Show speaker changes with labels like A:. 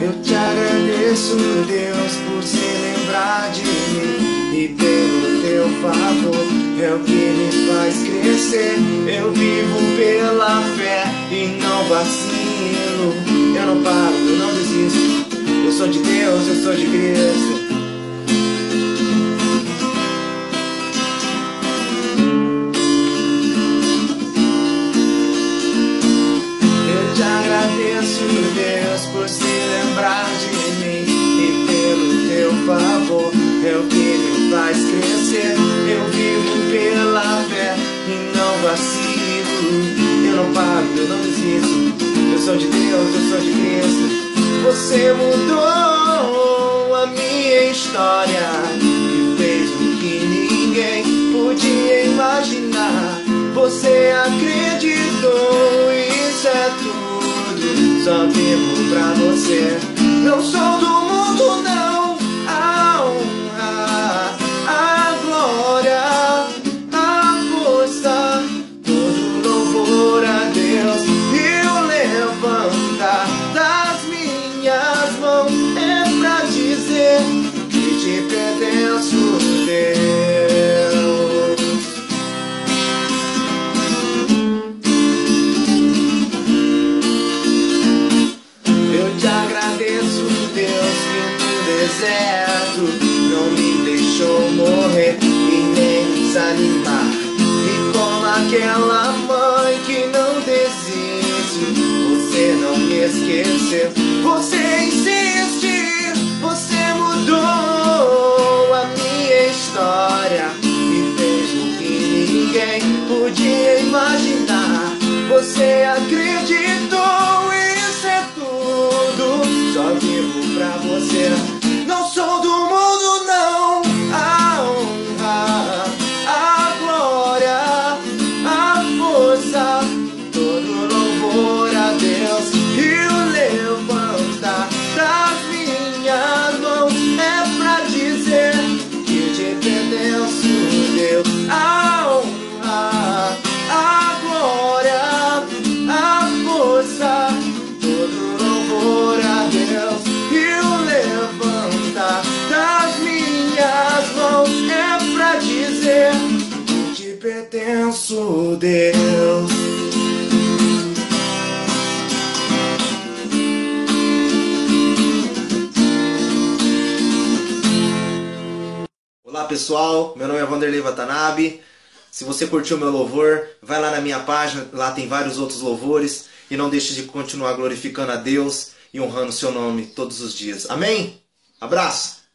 A: Eu te agradeço, Deus, por se lembrar de mim e pelo teu favor, é o que me faz crescer. Eu vivo pela fé e não vacilo. Eu não paro, eu não desisto. Eu sou de Deus, eu sou de Cristo. Eu te agradeço, Deus, por se lembrar de mim e pelo teu favor, é o que me faz crescer. Eu vivo pela fé e não vacilo. Eu não paro, eu não desisto. Eu sou de Deus, eu sou de Cristo. Você mudou a minha história e fez o que ninguém podia imaginar. Você acreditou, isso é tudo, só vivo pra você. Não sou do mundo, não. A honra, a glória, a força, todo louvor a Deus e o levantar das minhas mãos é pra dizer que te pertenço, Deus. Eu te agradeço, Deus, que no deserto não me deixou morrer e nem desanimar. E como aquela mãe que não desiste, você não me esqueceu. Você insiste, você mudou a minha história e fez o que ninguém podia imaginar. Você acreditou, isso é tudo, só vivo pra você. Não sou do mundo, não. A honra, a glória, a força, todo louvor a Deus e o levantar das minhas mãos é pra dizer que te pertenço, Deus. A honra, a glória, a força, todo louvor a Deus e o levantar das minhas mãos é pra dizer que te pertenço, Deus. Olá pessoal, meu nome é Vanderlei Watanabe. Se você curtiu meu louvor, vai lá na minha página, lá tem vários outros louvores. E não deixe de continuar glorificando a Deus e honrando o seu nome todos os dias. Amém? Abraço!